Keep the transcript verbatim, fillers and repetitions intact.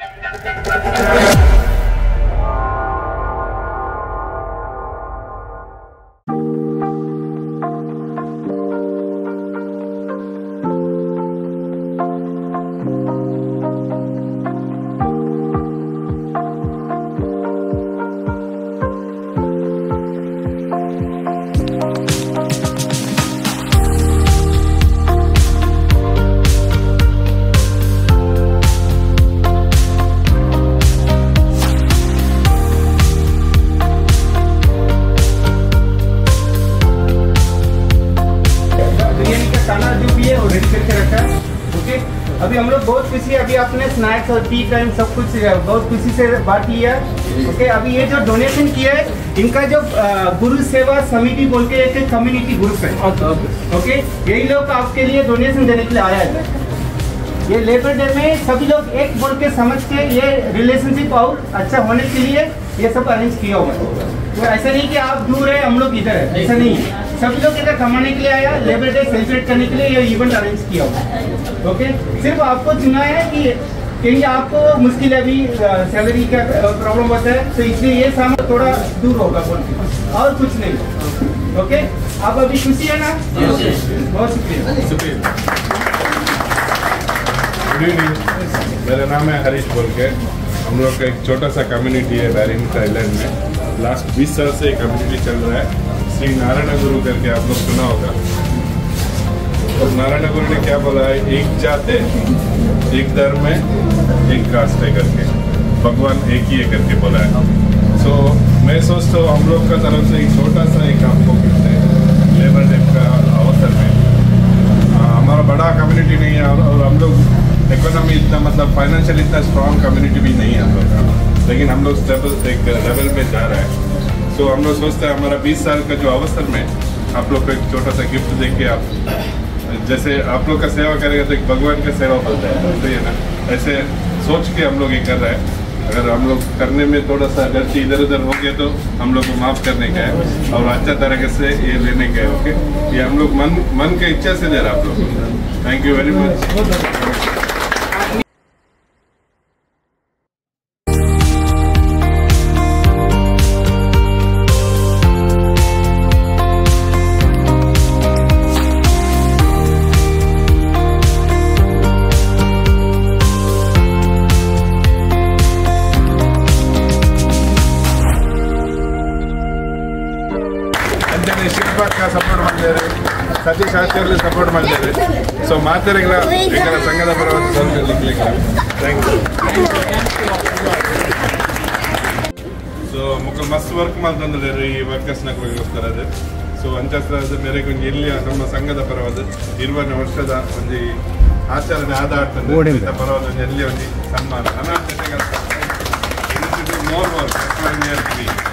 अभी हम लोग बहुत खुशी है, अभी आपने स्नैक्स और टी टाइम सब कुछ बहुत खुशी से बात की है। ओके, अभी ये जो डोनेशन किया है इनका जो गुरु सेवा समिति बोल के एक कम्युनिटी ग्रुप है। ओके, यही लोग आपके लिए डोनेशन देने के लिए आया है। ये लेबर डे में सभी लोग एक बोल के समझ के ये रिलेशनशिप और अच्छा होने के लिए ये सब अरेंज किया हुआ है। तो ऐसा नहीं कि आप दूर है हम लोग इधर है, ऐसा नहीं है। सभी लोग इधर कमाने के लिए आया, लेबर डे सेलिब्रेट करने के लिए ये इवेंट अरेंज किया हुआ है। ओके, सिर्फ आपको चुना है कि क्योंकि आपको मुश्किल है, अभी सैलरी का प्रॉब्लम होता है, तो इसलिए ये सामान थोड़ा दूर होगा बोल के, और कुछ नहीं। ओके, आप अभी खुशी है ना? बहुत शुक्रिया। गुड इवनिंग, मेरा नाम है हरीश बोल के। हम लोग का एक छोटा सा कम्युनिटी है बैरिंगटन आइलैंड में। लास्ट बीस साल से कम्युनिटी चल रहा है। श्री नारायण गुरु करके आप लोग सुना होगा। और नारायण गुरु ने क्या बोला है, एक जात है, एक धर्म है, एक कास्ट है करके, भगवान एक ही है करके बोला है। सो so, मैं सोचता हूँ हम लोग का तरफ से एक छोटा सा एक आपको गिफ्ट है लेबर डे का अवसर में। हमारा बड़ा कम्युनिटी नहीं है और हम लोग इकोनॉमी इतना मतलब फाइनेंशियल इतना स्ट्रॉन्ग कम्युनिटी भी नहीं है हम लोग का, लेकिन हम लोग स्टेबल एक लेवल पे जा रहे हैं। सो so, हम लोग सोचते हैं हमारा बीस साल का जो अवसर में आप लोग को एक छोटा सा गिफ्ट दे के, आप जैसे आप लोग का सेवा करेगा तो एक भगवान का सेवा बनता है, सही है ना? ऐसे सोच के हम लोग ये कर रहे हैं। अगर हम लोग करने में थोड़ा सा गलती इधर उधर हो गया तो हम लोग को माफ़ करने का है और अच्छा तरीके से ये लेने का है। ओके, ये हम लोग मन मन के इच्छा से दे रहे हैं आप लोग। Thank you very much. ಶಿಲ್ಪಕ್ಕ ಸಪೋರ್ಟ್ ಮಾಡಿದ್ದಾರೆ, ಸತೀಶ್ ಆಚಾರ್ಯ ಸಪೋರ್ಟ್ ಮಾಡಿದ್ದಾರೆ. ಸೊ ಮಾತಾಡಿಗಳ ಈಗಲ ಸಂಘದ ಪರವಾಗಿ ಸ್ವಲ್ಪ ಲಿಖಲಿಕ್ಕೆ ಥ್ಯಾಂಕ್ ಯು. ಸೊ ಮುಖ ಮಸ್ತ್ ವರ್ಕ್ ಮಾಡ್ತಂದ್ರೆ ಈ ವರ್ಕರ್ಸ್ನಗೋಸ್ಕರ ಅದು. ಸೊ ಅಂಚಸ್ತ್ರ ಮೇರೆಗೆ ಒಂದು ಇಲ್ಲಿ ನಮ್ಮ ಸಂಘದ ಪರವಾದ ಇರುವನೇ ವರ್ಷದ ಒಂದು ಆಚರಣೆ ಆಧಾರ ಪರವಾದ ಒಂದು ಎಲ್ಲಿ ಒಂದು ಸನ್ಮಾನ ಅನಾಥ ಮೋರ್ ವರ್ಕ್